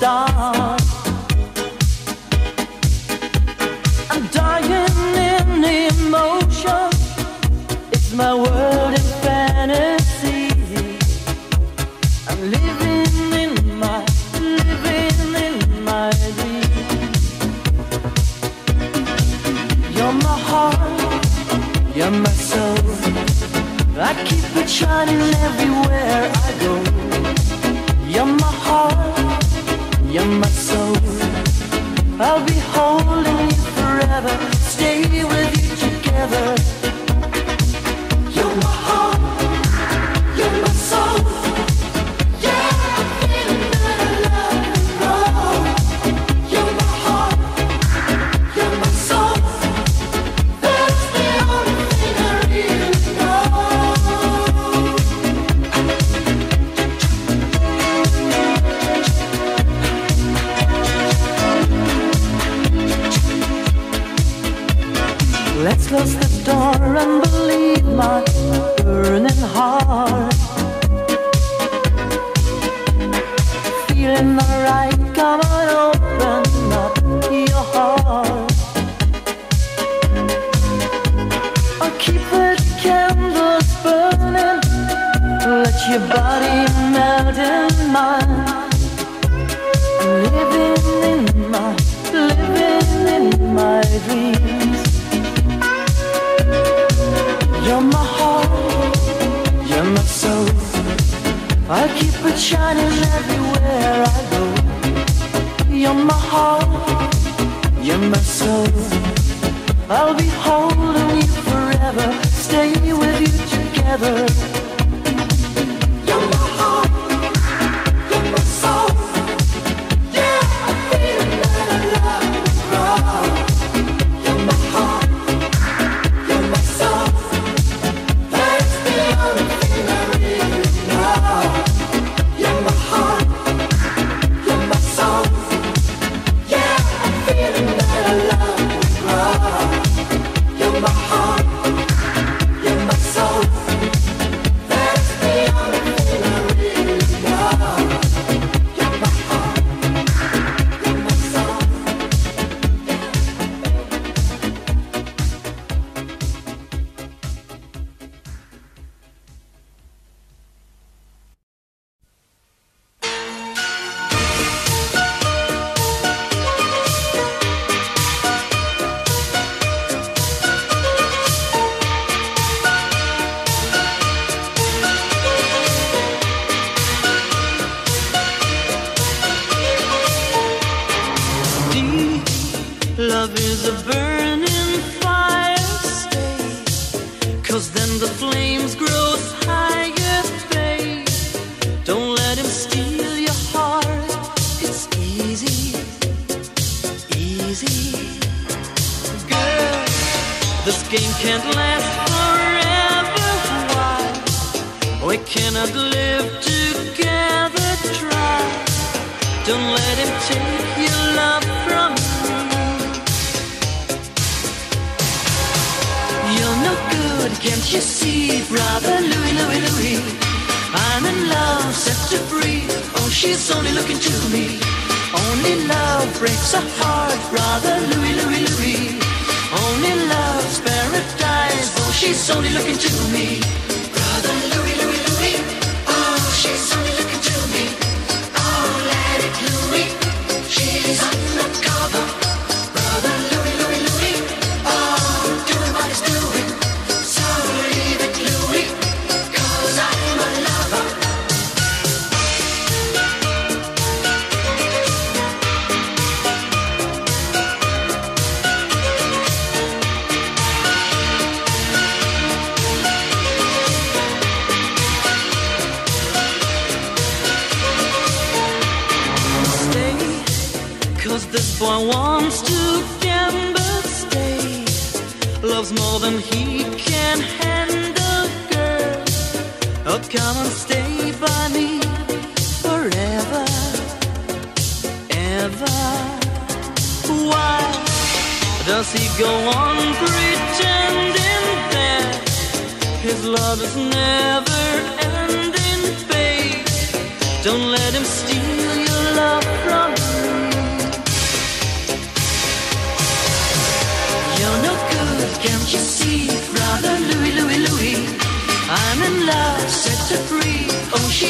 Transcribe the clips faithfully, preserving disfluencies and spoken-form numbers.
start. I'm dying in emotion. It's my world in fantasy. I'm living in my, living in my dream. You're my heart, you're my soul. I keep it shining everywhere I go. You're my heart, you're my soul. I'll be holding you forever, stay with you together. You're my heart, you're my soul. Yeah, I'm feeling that I love you, oh. You're my heart, you're my soul. That's the only thing I really know. Let's close the door and believe my burning heart. Feeling alright, come on, open up your heart. I'll keep the candles burning, let your body melt in mine. I'm living in my, living in my dreams. You're my heart, you're my soul. I'll keep it shining everywhere I go. You're my heart, you're my soul. I'll be holding you forever, stay with you together. You're my heart, you're my soul. Yeah, I'm feeling that I love you, oh. You're my heart, you're my soul. You're my heart, you're my soul. Yeah, I'm feeling that I love you, oh. You're my heart, you're my soul. That's the only thing I really know. You're my heart, you're my soul. Love is a burning fire, stay, 'cause then the flames grow higher, babe. Don't let him steal your heart, it's easy, easy. Girl, this game can't last forever, why? We cannot live together, try. Don't let him take your love from me. You're no good, can't you see, brother Louie, Louie, Louie? I'm in love, set to free. Oh, she's only looking to me. Only love breaks a heart, brother Louie, Louie, Louie. Only love's paradise. Oh, she's only looking to me. Brother Louie, Louie, Louie. Oh, she's only looking to me. Oh, let it Louie. She's undercover. Brother Louie, Louie, Louie. Oh, doing what he's doing. So leave it, Louie, 'cause I'm a lover. Stay, 'cause this boy wants to gamble, stay. Loves more than he can handle, girl. Oh, come and stay by me forever, ever. Why does he go on pretending that his love is never ending, babe? Don't let him steal your love from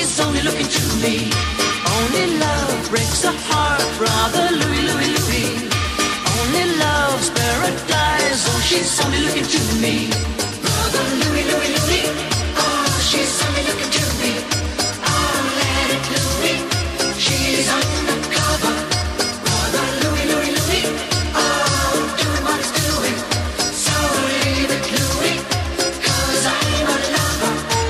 she's only looking to me. Only love breaks a heart, brother Louie, Louie, Louie. Only love's paradise, oh, she's only looking to me. Brother Louie, Louie, Louie, oh, she's only looking to me. Oh, let it Louie, she's undercover. Brother Louie, Louie, Louie, oh, doing what it's doing. So leave it Louie, 'cause I'm a lover.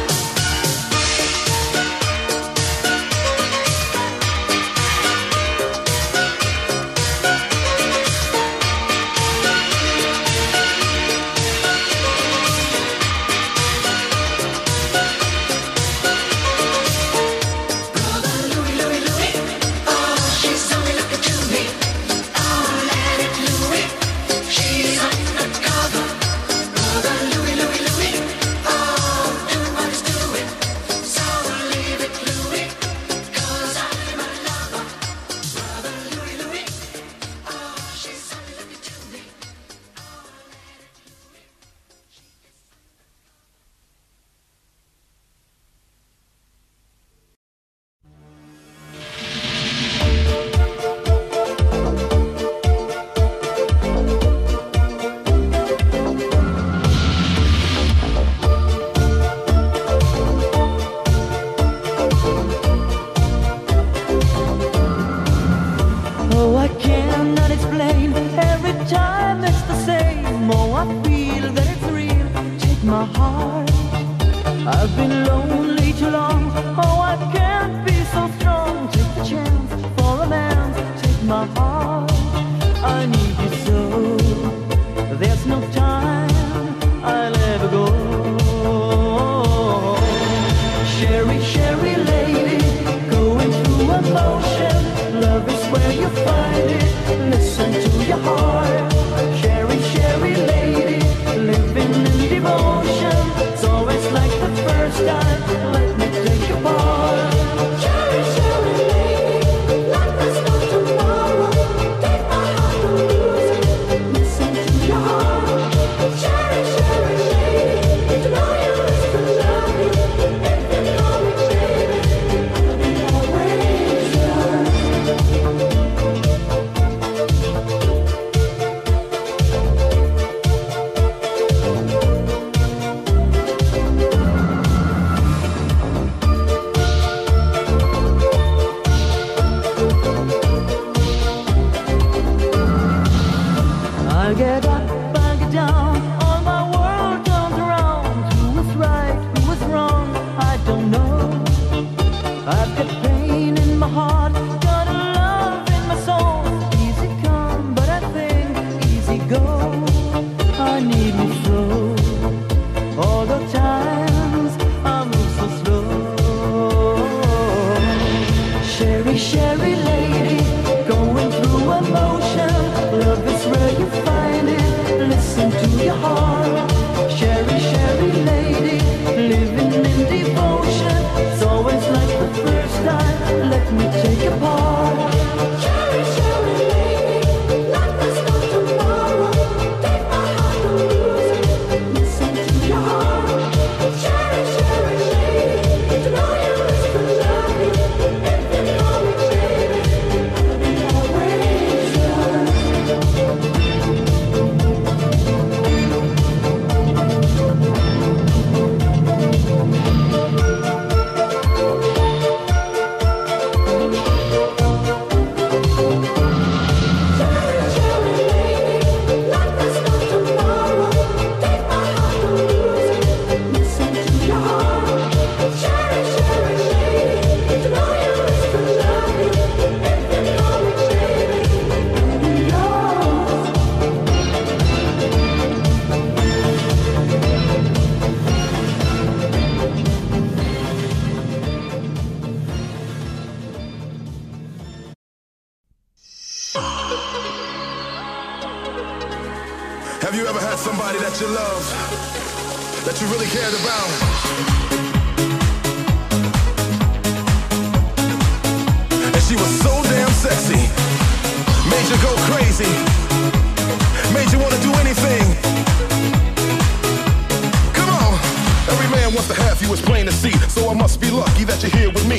Have you ever had somebody that you love, that you really cared about? And she was so damn sexy, made you go crazy, made you want to do anything. Come on, every man wants to have you, it's plain to see. So I must be lucky that you're here with me.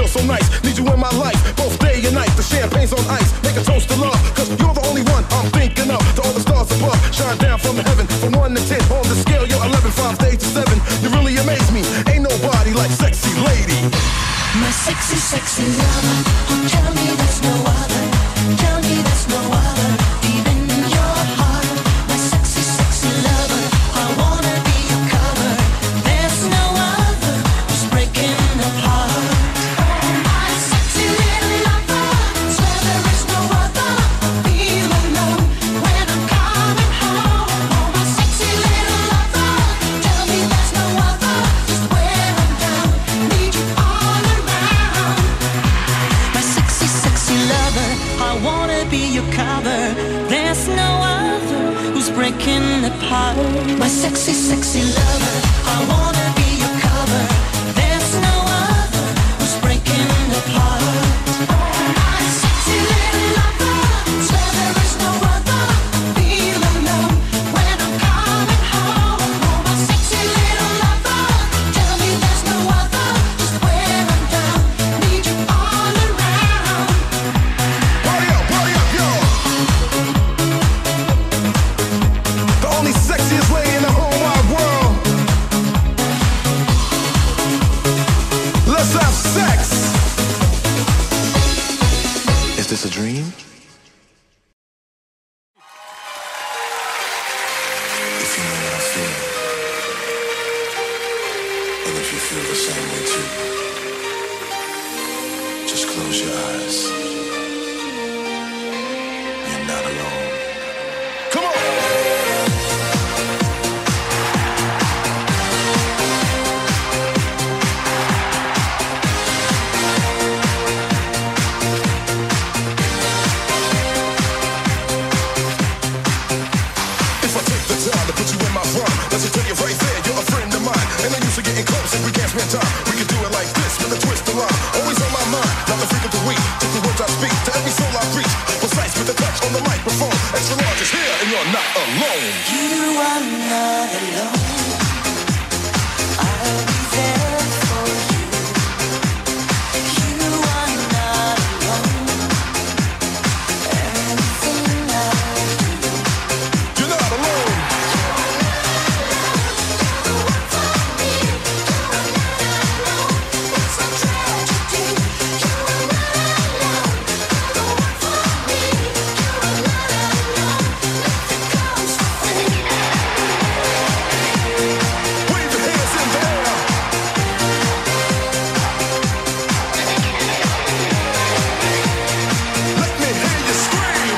so nice. Need you in my life, both day and night. The champagne's on ice, make a toast to love, cause you're the only one I'm thinking of. To all the stars above, shine down from heaven. From one to ten, on the scale, you're eleven, five days to seven. You really amaze me, ain't nobody like sexy lady. My sexy, sexy lover, oh tell me there's no other. Tell me there's no other, deep in your heart. My sexy, sexy lover, I wanna be your cover. There's no other who's breaking apart. Oh my sexy little lover, swear there is no other. I feel alone when I'm coming home. Oh my sexy little lover, tell me there's no other. Just where I'm down, need you all around. My sexy, sexy lover, I wanna be your cover. There's no other who's breaking apart. My sexy, sexy lover, I wanna be your cover. There's no other who's breaking apart. My sexy little lover, swear there is no other. Feel alone when I'm coming home. Oh, my sexy little lover, tell me there's no other. Just where I'm down, need you all around. Party up, party up, yo! The only sexiest lady in the whole wide world. Let's have sex! Is this a dream? If you know what I feel, and if you feel the same way too, just close your eyes. You're not alone. Come on! If I take the time to put you in my prime, let's just tell you right there, you're a friend of mine. And I'm used to getting close if we can't spend time. We can do it like this with a twist of line. Always on my mind, not the freak of the week. Just the words I speak to every soul I reach. Precise with the touch on the microphone. Extra large is here and you're not alone. You are not alone. I'll be there for you. You are not alone. Everything I do. You're not alone. The one for me. You are not alone. It's a tragedy. You are not alone. The one for me. You are not alone. Nothing comes free. Wave your hands in the air. Let me hear you scream.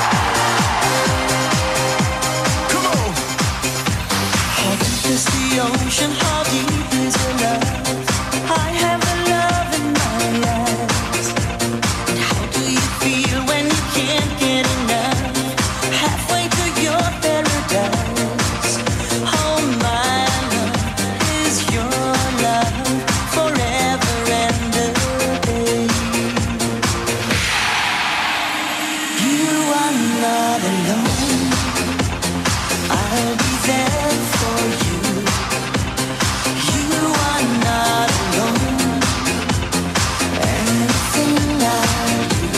Come on. How deep is the ocean? How deep is your love? I have the love in my eyes. And how do you feel when you can't get enough? Halfway to your paradise. Oh, my love is your love forever and a day. You are not alone. I'll be there for you. You are not alone. Everything I do.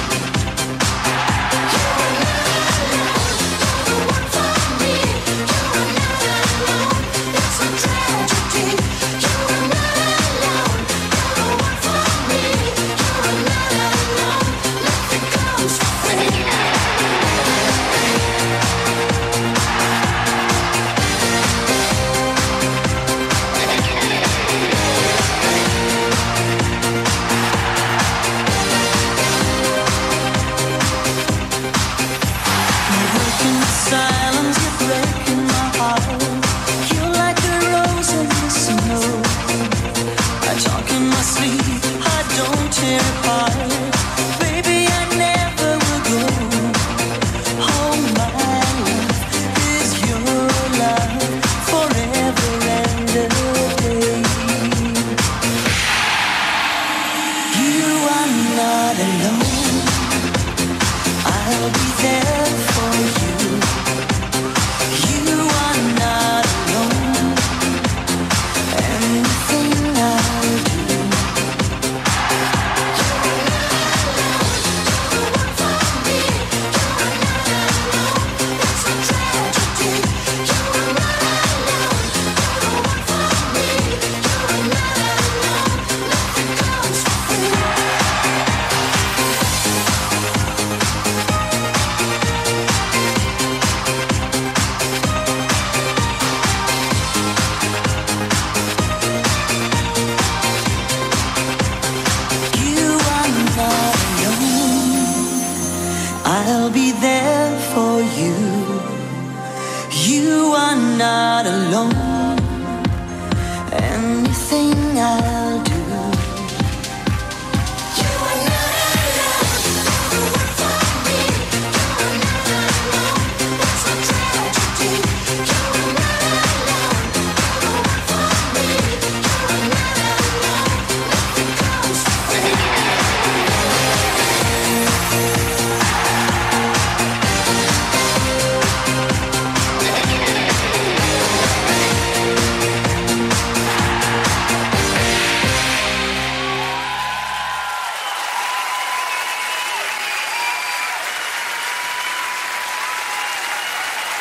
You are not alone. You're the one for me. You are not alone. It's a tragedy. You are not alone. You're the one for me. You are not alone. Nothing comes free. You're working the silence, you're breaking my heart. You're like a rose in the snow. I talk in my sleep, I don't tear apart. Baby, I never will go. Oh, my love is your love forever and a day. You are not alone. I'll be there for you. You are not alone. Everything I do.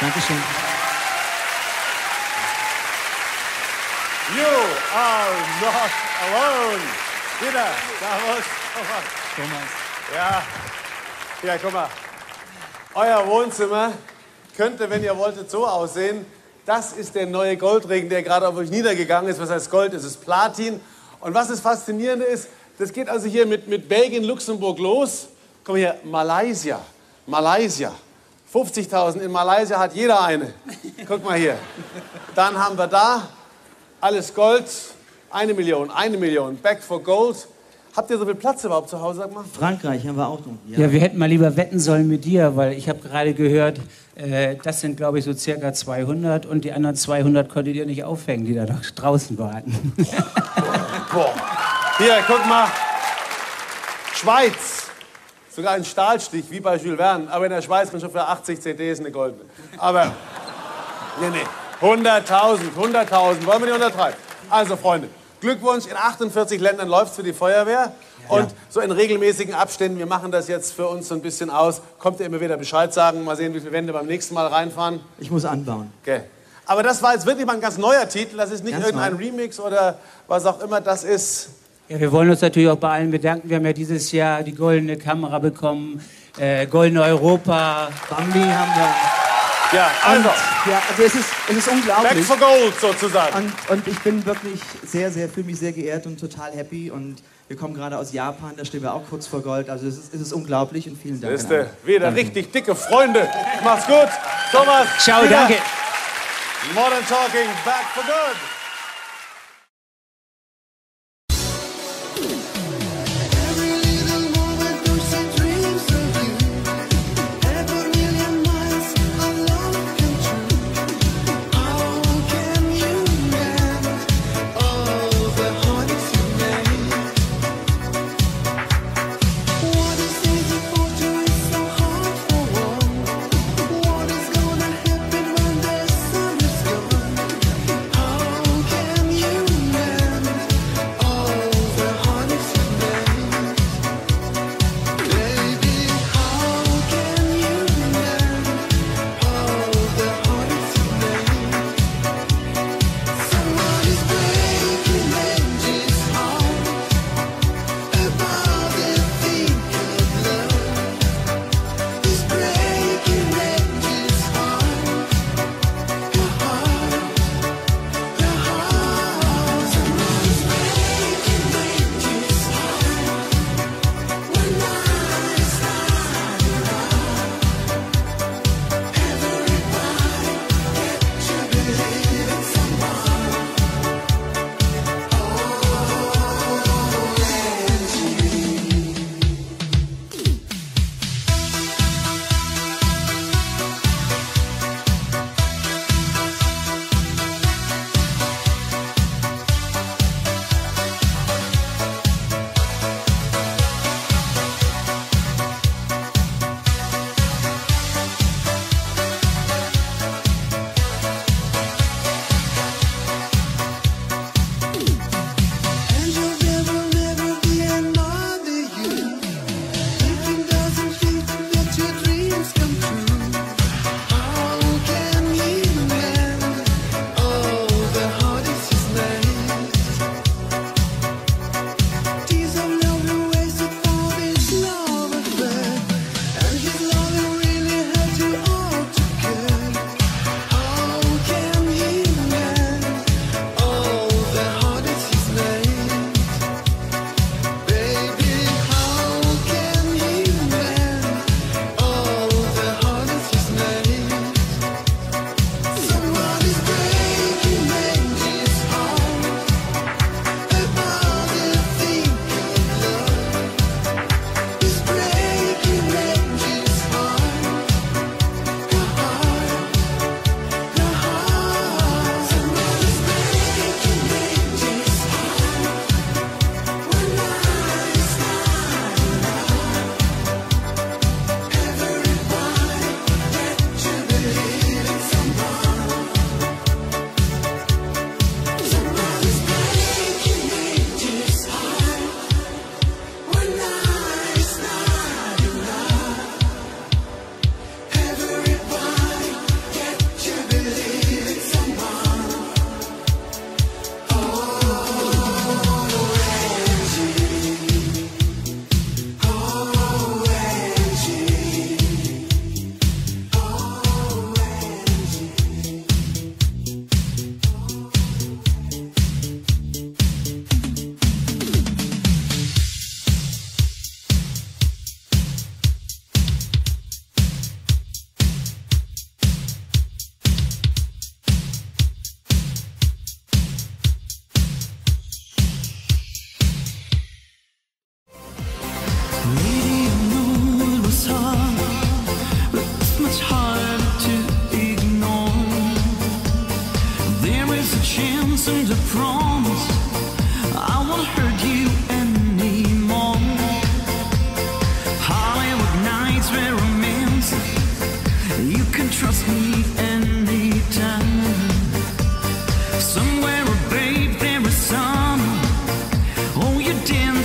Dankeschön. You are not alone. Wieder, Servus. Thomas. Ja, ja, guck mal. Euer Wohnzimmer könnte, wenn ihr wolltet, so aussehen. Das ist der neue Goldring, der gerade auf euch niedergegangen ist. Was heißt Gold? Es ist Platin. Und was das Faszinierende ist, das geht also hier mit, mit Belgien, Luxemburg los. Komm hier, Malaysia. Malaysia. fünfzigtausend. In Malaysia hat jeder eine. Guck mal hier. Dann haben wir da alles Gold. Eine Million, eine Million. Back for Gold. Habt ihr so viel Platz überhaupt zu Hause, sag mal? Frankreich haben wir auch noch. Ja, ja wir hätten mal lieber wetten sollen mit dir, weil ich habe gerade gehört, äh, das sind, glaube ich, so circa zweihundert und die anderen zweihundert konntet ihr nicht aufhängen, die da noch draußen warten. Boah. Hier, guck mal. Schweiz. Sogar ein Stahlstich, wie bei Jules Verne. Aber in der Schweiz kann schon für achtzig C Ds eine goldene. Aber, nee, nee. hunderttausend, hunderttausend. Wollen wir nicht untertreiben? Also, Freunde. Glückwunsch, in achtundvierzig Ländern läuft es für die Feuerwehr. Ja. Und so in regelmäßigen Abständen, wir machen das jetzt für uns so ein bisschen aus, kommt ihr immer wieder Bescheid sagen, mal sehen, wie viele Wände beim nächsten Mal reinfahren. Ich muss anbauen. Okay. Aber das war jetzt wirklich mal ein ganz neuer Titel, das ist nicht ganz irgendein neu. Remix oder was auch immer, das ist... Ja, wir wollen uns natürlich auch bei allen bedanken, wir haben ja dieses Jahr die goldene Kamera bekommen, äh, goldene Europa, Bambi haben wir... Ja, also, und, ja, also es ist, es ist unglaublich. Back for Gold sozusagen. Und, und ich bin wirklich sehr, sehr, fühle mich sehr geehrt und total happy. Und wir kommen gerade aus Japan, da stehen wir auch kurz vor Gold. Also es ist, es ist unglaublich und vielen Dank. Ist wieder danke. Richtig dicke Freunde. Mach's gut. Thomas. Ciao, wieder. Danke. Modern Talking, Back for Good. What is gonna happen when the sun is gone?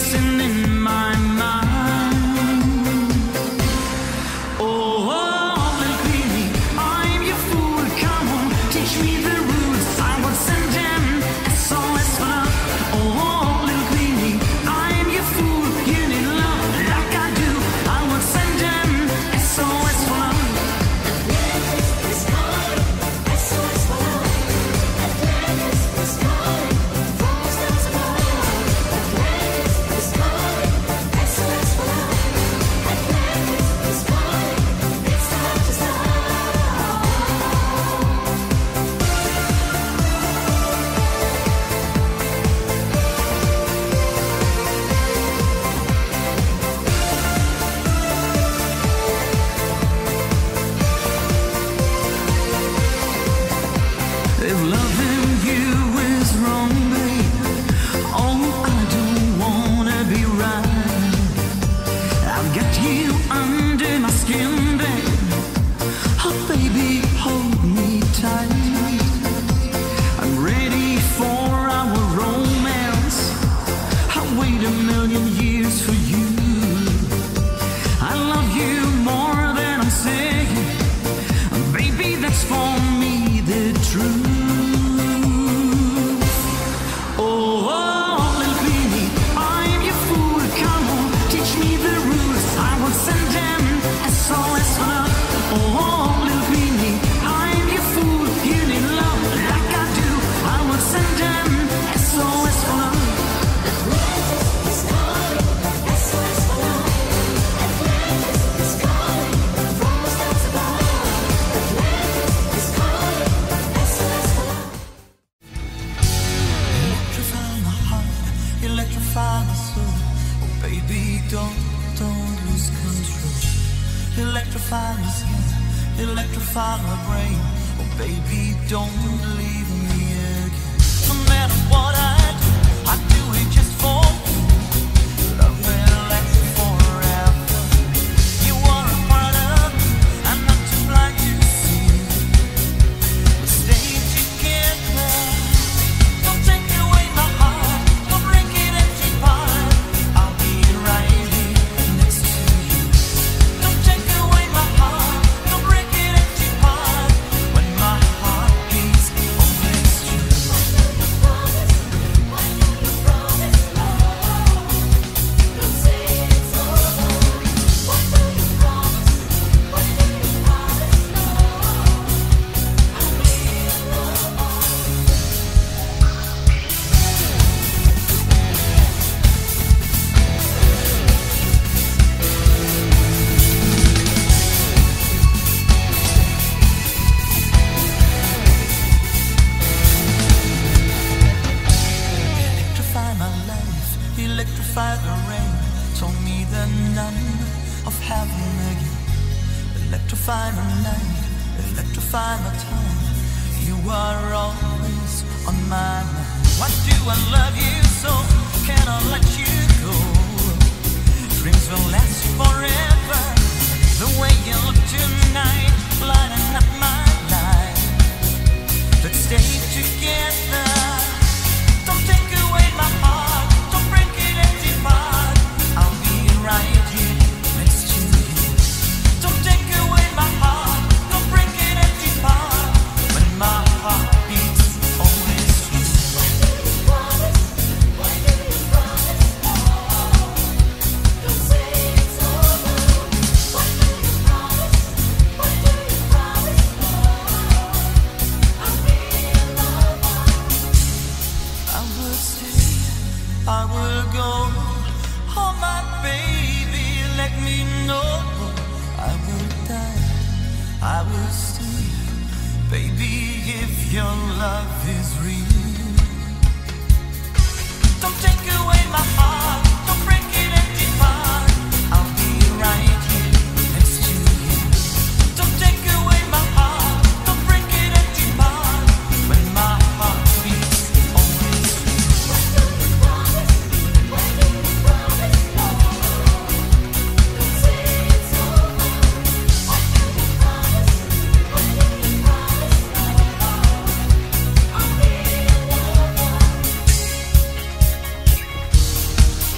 racing in my mind. Oh, oh, little Queenie, I'm your fool. Come on, teach me the rules. I will send them S O S for love. Oh, little Queenie, I'm your fool. You need love like I do. I will send them S O S for love. Atlantis is calling, S O S for love. Atlantis is calling, from the stars above. Atlantis is calling, S O S for love. Atlantis is calling, it's time to stop. If loving you is wrong, babe, oh, I don't wanna be right. I've got you under my skin, babe. Oh, baby, hold me tight. I'm ready for our romance. I'll wait a million years for you. I love you more than I'm saying. Baby, that's for me the truth. Oh, oh, little Queenie, I'm your fool. Come on, teach me the rules. I will send them S O S for love. Oh, little Queenie, I'm your fool. You need love like I do. I will send them S O S for love. Atlantis is calling, S O S for love. Atlantis is calling, from the stars above. Atlantis is calling, S O S for love. Electrify my heart, electrify my soul. Oh, baby, don't, don't lose control. Electrify my skin, electrify my brain. Oh, baby, don't leave me again. No matter what I do, I do it just for you. Love will last forever. You are a part of me, I'm not too blind to see. We'll stay together. Don't take away my heart, don't break it into part. I'll be right here next to you. Don't take away my heart, don't break it into part. When my heart beats, only it's true. What do you promise? What do you promise? Love, don't say it's over. What do you promise? What do you promise? Love, I'll be your lover. Electrify my life, electrify the rain. Told me the none of heaven again. Electrify my night, electrify my time. You are always on my mind. Why do I love you so? Can I let you go? Dreams will last forever. The way you look tonight, lighting up my life. Let's stay together. Don't take away my heart, don't break it into part. I'll be right here next to you. Don't take away my heart, don't break it into part. When my heart beats, always true. What do you promise? What do you promise? Love, don't say it's over. What do you promise? What do you promise? Love, I'll be your lover. I will stay, I will go. Oh, my baby, let me know. I will die, I will stay. Baby, if your love is real. Don't take away my heart, don't break it into part. I'll be right here next to you. Don't take away my heart, don't break it into part. When my heart beats, always true. What do you promise? What do you promise? Love, don't say it's over. What do you promise? What do you promise? Love, I'll be your lover.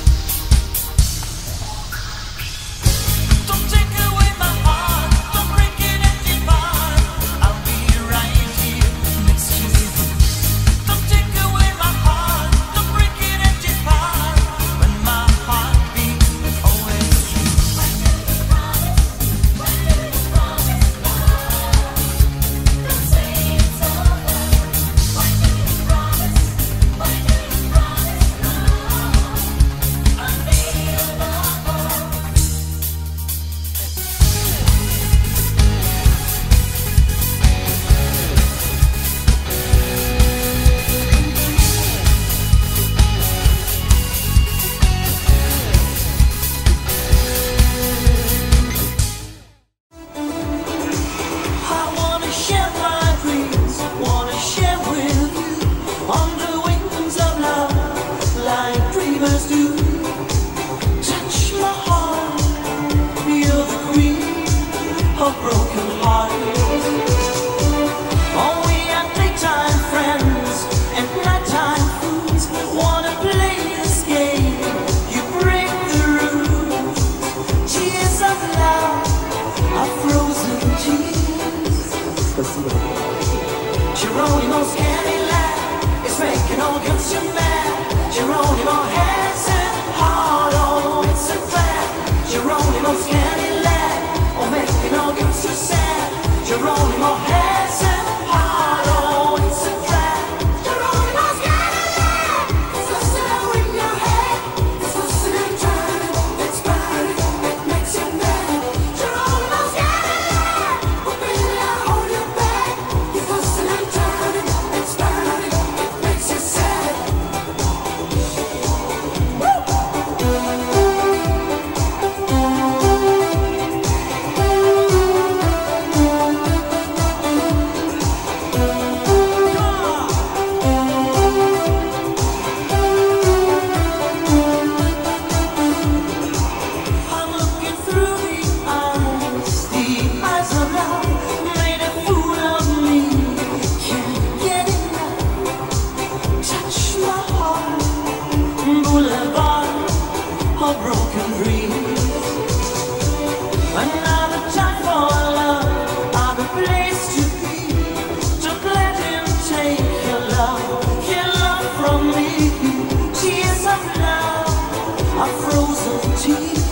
tears.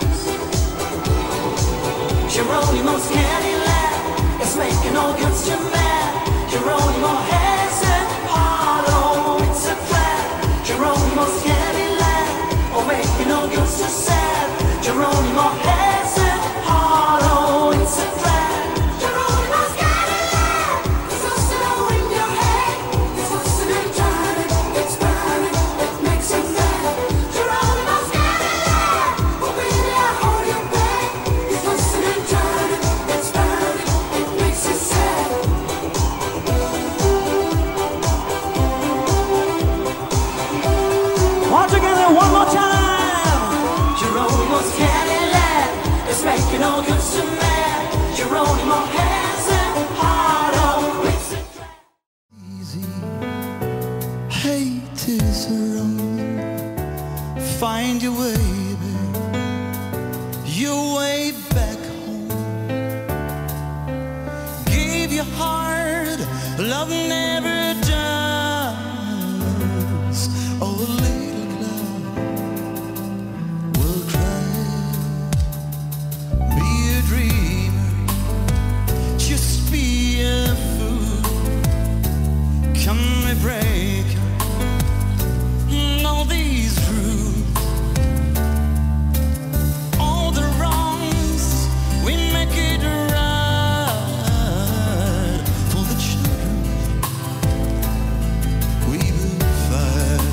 Geronimo's Cadillac is making all guns you mad. Geronimo has it hard, oh, it's a flat. Geronimo's Cadillac, oh, making all guns too sad. Geronimo has it hard, oh, it's a flat. Geronimo's Cadillac, it's also in your head. It's twisting and turning, it's burning, it makes you mad. Geronimo's Cadillac, oh, baby, I hold you back. It's twisting and turning, it's burning, it makes you sad. All together one more time. Geronimo's Cadillac is making all good to mad. Geronimo has it hard on, makes it Easy, hate is wrong. Find your way, babe, your way back home. Give your heart, love never dies. Oh, a little cloud will cry. Be a dreamer, just be a fool. Come we break all these rules. All the wrongs, we make it right. For the children, we will fight.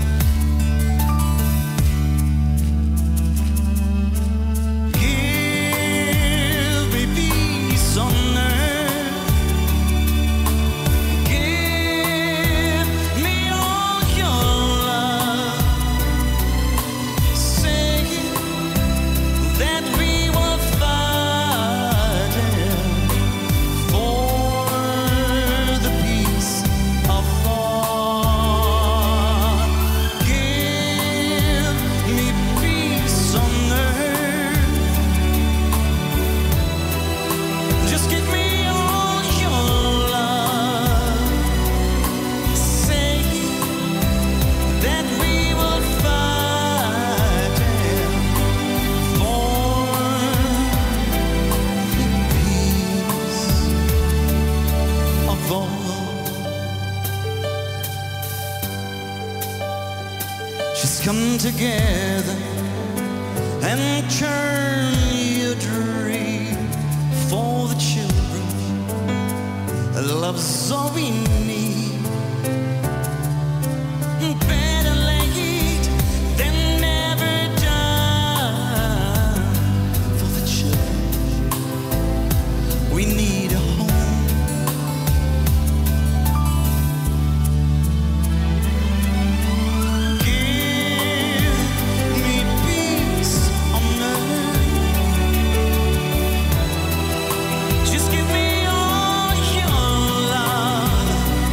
Give me peace on earth. Give me all your love. Say that we will fight for the peace of all. Give me peace on earth. Just give me all your love. Say that we will fight for the peace of all. Just come together and turn your dream for the children. Love's all we need. Better late than never done. For the children, we need a home. Give me peace on earth. Just give me all your love.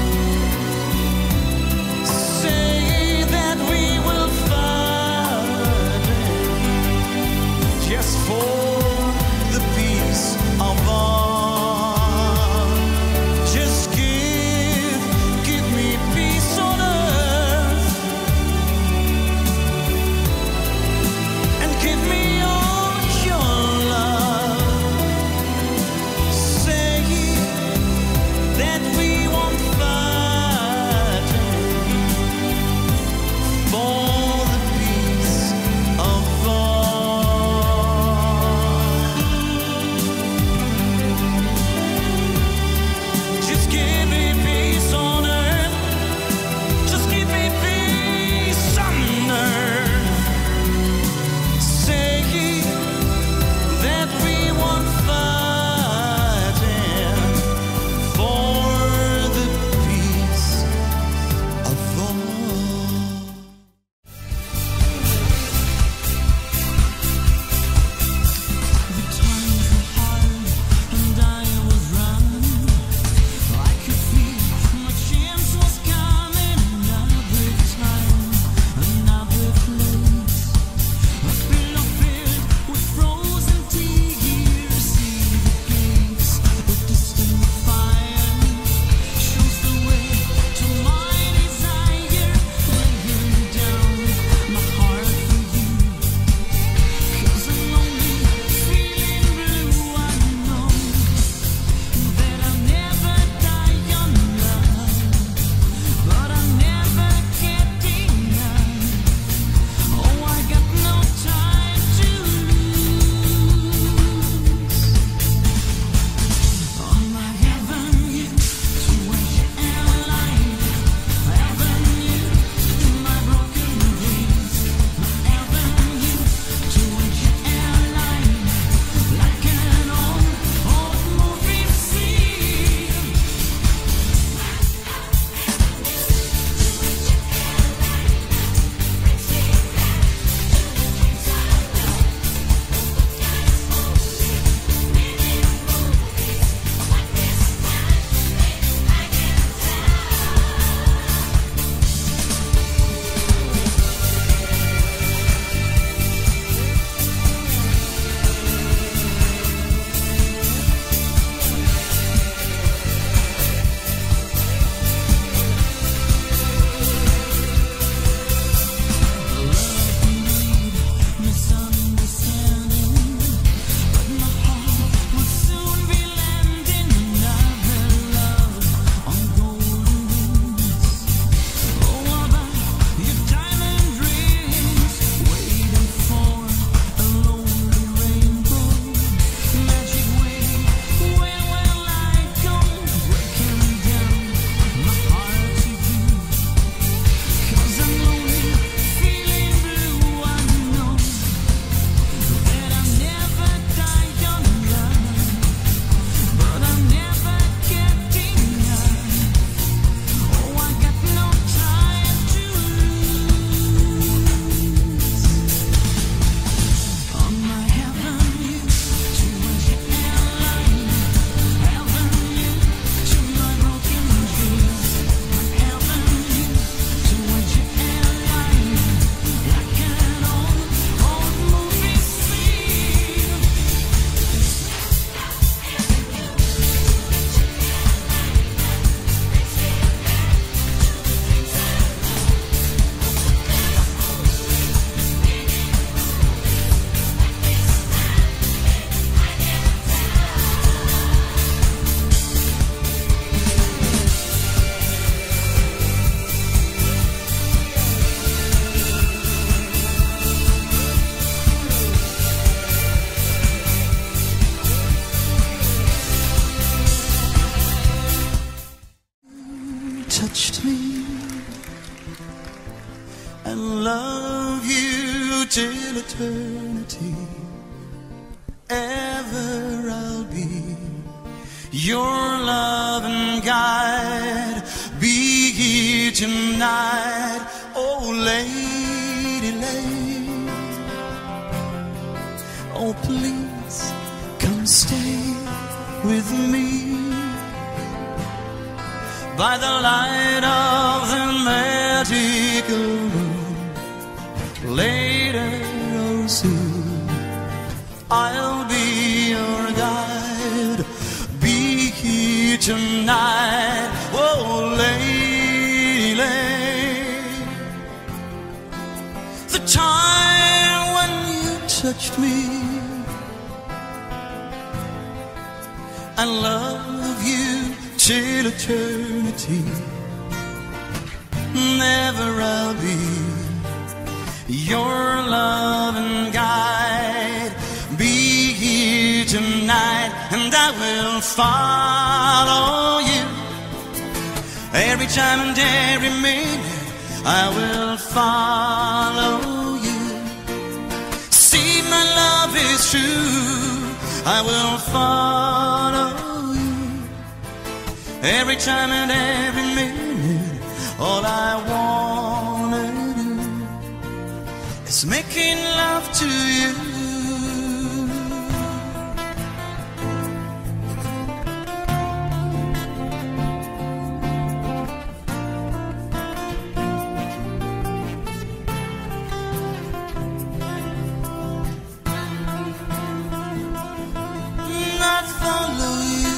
eternity. Ever I'll be your love and guide. Be here tonight, oh lady, lady. Oh please, come stay with me by the light of the magical moon. Later or soon, I'll be your guide. Be here tonight, oh lady, lady. The time when you touched me, I love you till eternity. Never I'll be your love and guide. Be here tonight and I will follow you. Every time and every minute I will follow you. See, my love is true, I will follow you. Every time and every minute, all I wanna do is making love to you. Not follow you.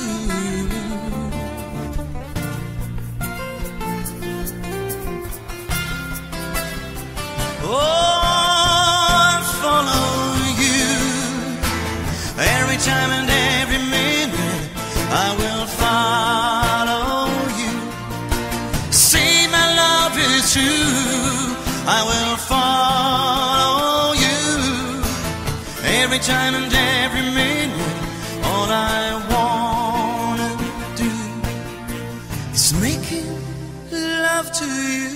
Oh, follow you. Every time and every minute I will follow you. See, my love is true, I will follow you. Every time and every minute, all I wanna do is making love to you.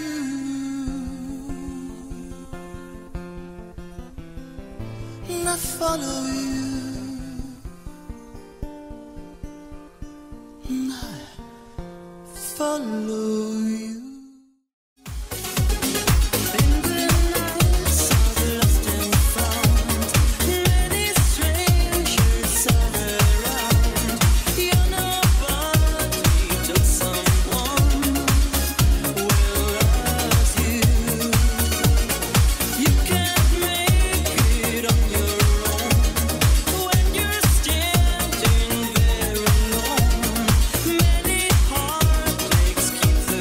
I follow you. I follow you. Keep the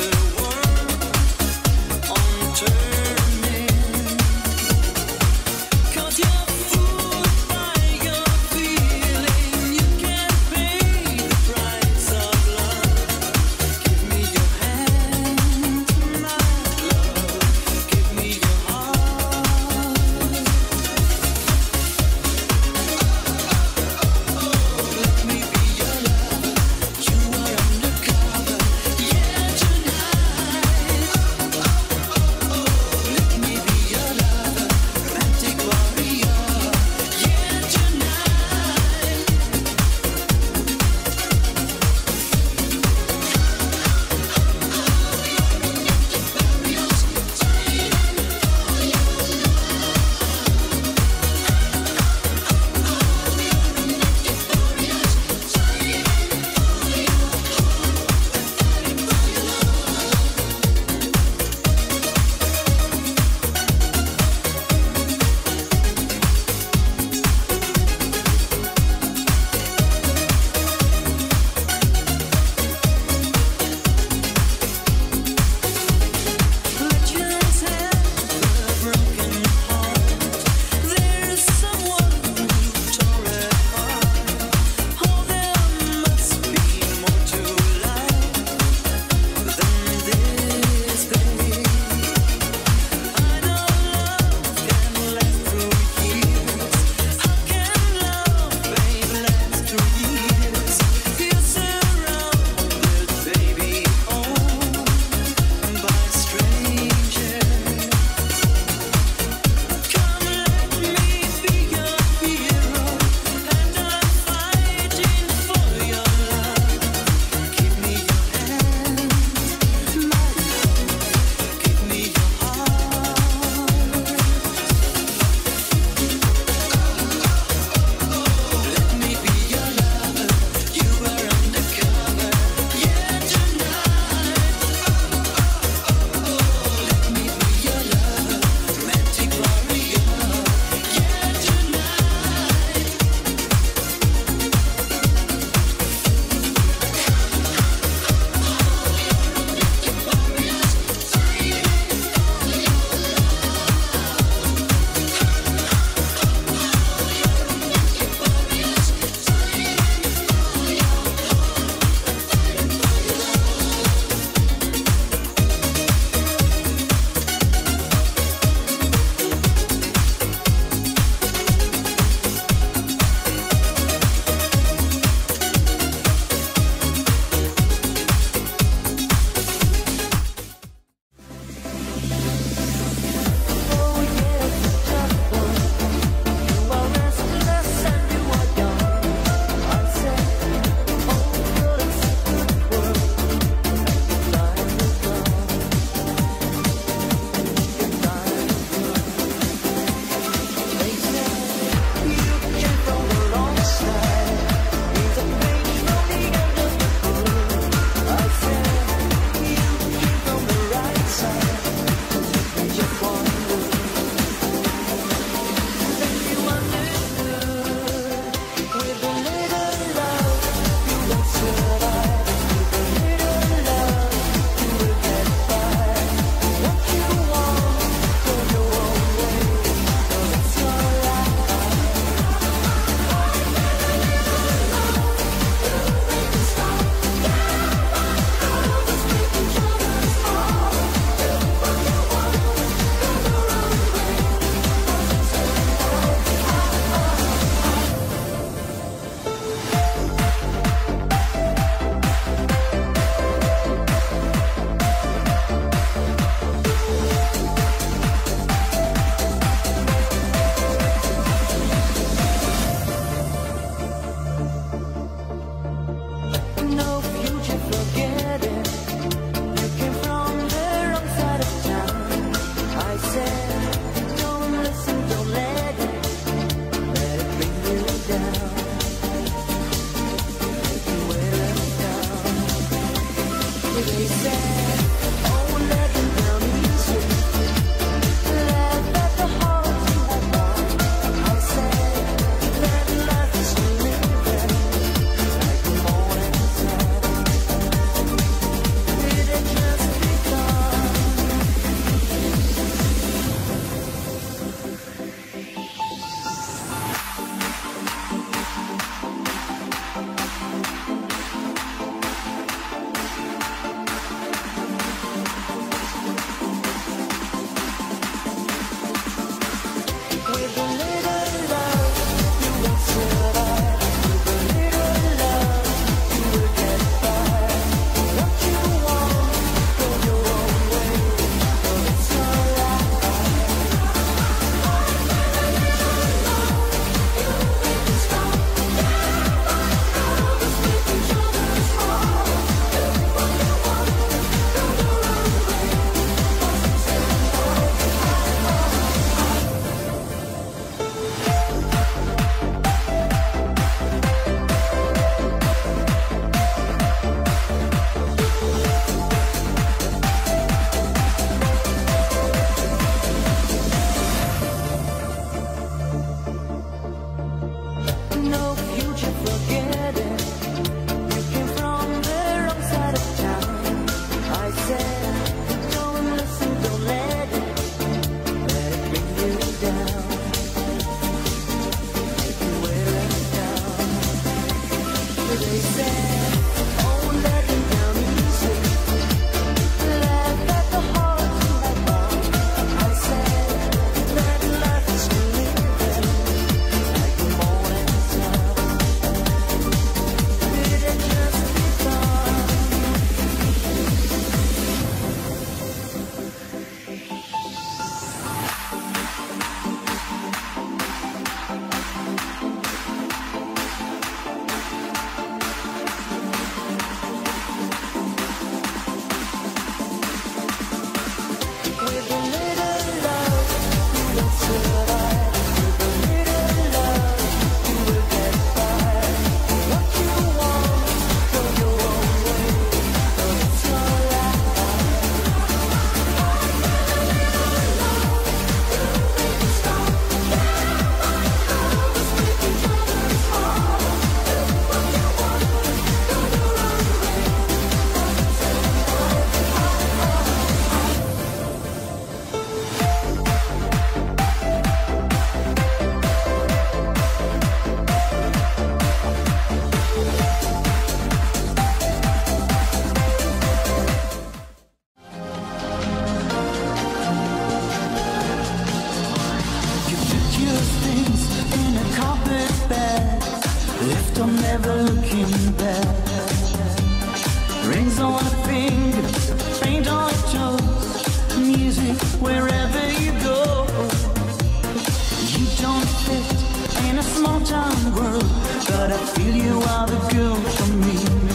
front, I'm never looking back. Rings on the fingers, paint on your toes, music wherever you go. You don't fit in a small town world, but I feel you are the girl for me.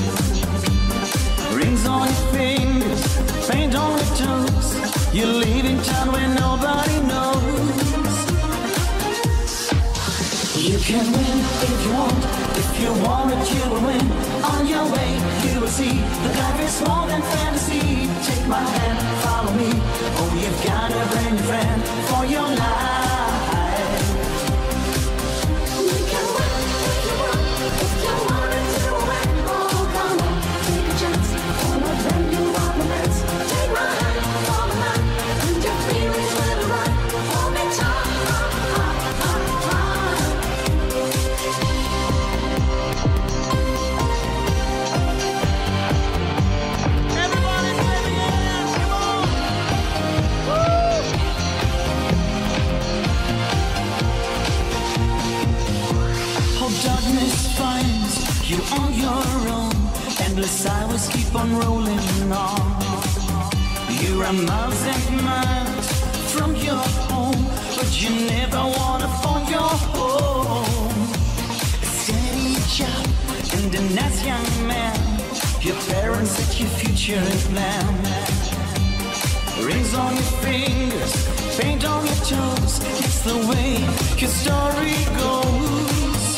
Rings on your fingers, paint on your toes, you live in town where nobody knows. You can win if you want, if you want it you will win. On your way you will see that life is more than fantasy. Take my hand, follow me, oh you've got a brand new friend for your life. You can win if you want, if you want it you will win. Oh come on, take a chance, all my friend you are my friends. Take my hand, follow mine, and your feelings will arrive. Hold me tight, ah, ah, ah, ah. Darkness finds you on your own. Endless hours keep on rolling on. You are miles and miles from your home, but you never wanna phone your home. A steady job and a nice young man, your parents set your future in plan. Rings on your fingers, paint on your toes, it's the way your story goes.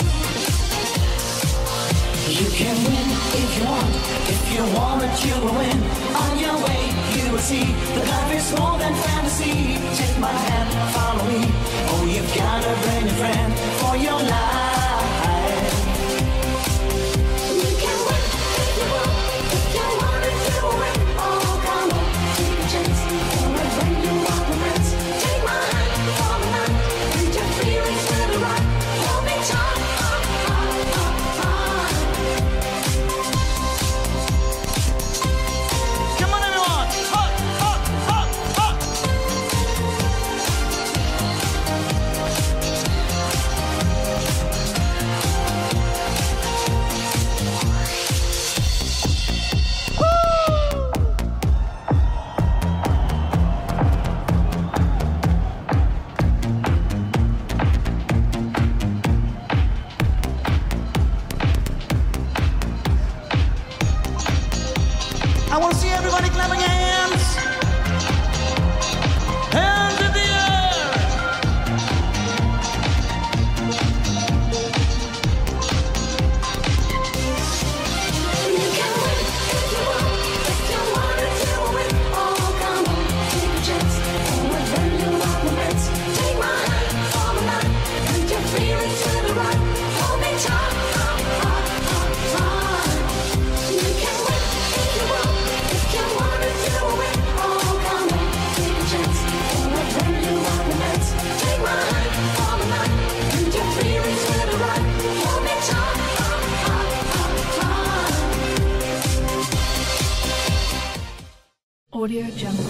You can win if you want, if you want it you will win. On your way you will see that life is more than fantasy. Take my hand, follow me, oh you've got a brand new friend for your life. You can win if you want, if you want it you will win. Oh come on, take a chance, all my friend you are my friends. Take my hand, follow mine, and your feelings will arrive. Hold me tight, ah, ah, ah, ah. I want to see everybody clapping your hands. Hands in the air. You can win if you want, if you want it you will win. Oh come on, take a chance, all my friend you are my friends. Take my hand, follow mine, and your feelings will arrive. Hold me tight, ah, ah, ah, ah. You can win if you want. You want it, you will win. Oh, come on, take a chance. All my friend, you are my friends. Take my hand, follow mine, and your feelings will arrive. Hold me tight, ah, ah, ah, ah. Audio Jungle.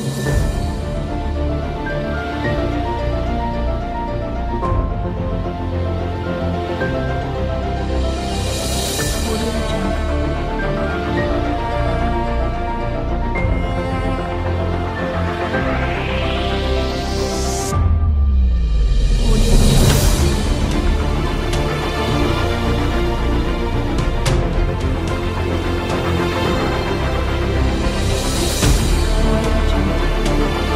Audio Jungle.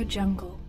jungle.